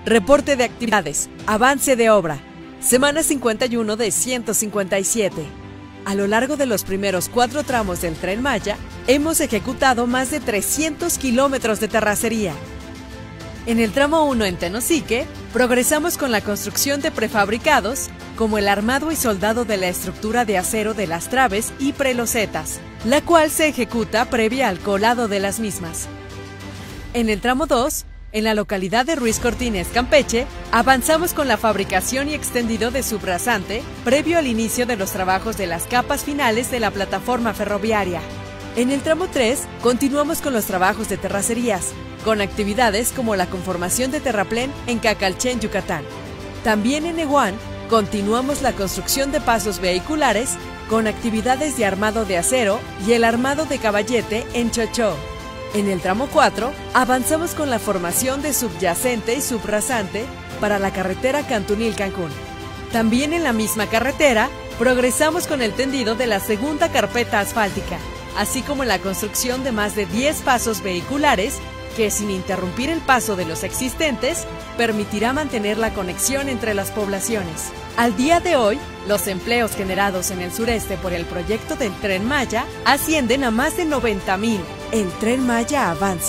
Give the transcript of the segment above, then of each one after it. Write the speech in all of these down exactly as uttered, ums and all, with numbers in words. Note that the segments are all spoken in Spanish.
Reporte de actividades. Avance de obra. Semana cincuenta y uno de ciento cincuenta y siete. A lo largo de los primeros cuatro tramos del Tren Maya, hemos ejecutado más de trescientos kilómetros de terracería. En el tramo uno en Tenosique, progresamos con la construcción de prefabricados, como el armado y soldado de la estructura de acero de las traves y prelosetas, la cual se ejecuta previa al colado de las mismas. En el tramo dos, en la localidad de Ruiz Cortines, Campeche, avanzamos con la fabricación y extendido de subrasante previo al inicio de los trabajos de las capas finales de la plataforma ferroviaria. En el tramo tres, continuamos con los trabajos de terracerías, con actividades como la conformación de terraplén en Cacalchen, Yucatán. También en Nehuán, continuamos la construcción de pasos vehiculares con actividades de armado de acero y el armado de caballete en Chochó. En el tramo cuatro, avanzamos con la formación de subyacente y subrasante para la carretera Cantunil-Cancún. También en la misma carretera, progresamos con el tendido de la segunda carpeta asfáltica, así como la construcción de más de diez pasos vehiculares que, sin interrumpir el paso de los existentes, permitirá mantener la conexión entre las poblaciones. Al día de hoy, los empleos generados en el sureste por el proyecto del Tren Maya ascienden a más de noventa mil. El Tren Maya avanza.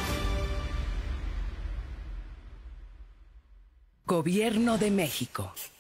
Gobierno de México.